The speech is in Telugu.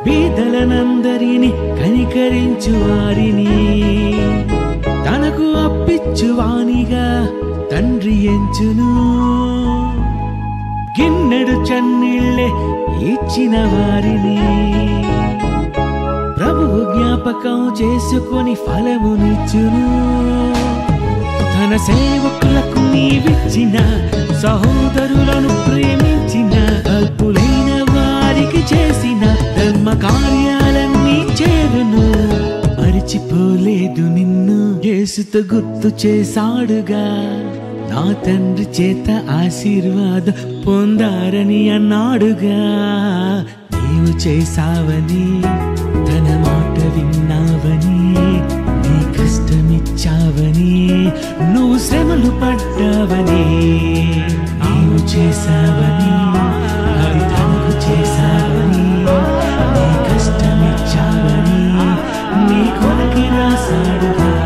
బీదలనందరిని కనికరించు వారిని తనకు అప్పిచ్చువానిగా తండ్రి ఎంచును. గిన్నెడు చన్నీళ్ళే ఇచ్చిన వారిని ప్రభువు జ్ఞాపకం చేసుకొని ఫలమునిచ్చును. తన సేవకులకు నీవిచ్చిన సహోదరులను ప్రేమించిన అల్పులైన వారికి చేసిన ధర్మ కార్యాలన్నీ చేరును. మరిచిపోలేదు నిన్ను యేసుతో గుర్తు చేశాడుగా. నా తండ్రి చేత ఆశీర్వాదం పొందారని అన్నాడుగా. నీవు చేసావని తన మాట విన్నావని నీ కష్టమిచ్చావని నువ్వు శ్రమలు పడ్డావని నీవు చేసావని అది తనకు చేసావని నీ కష్టమిచ్చావని నీ కొరకి రాసాడుగా.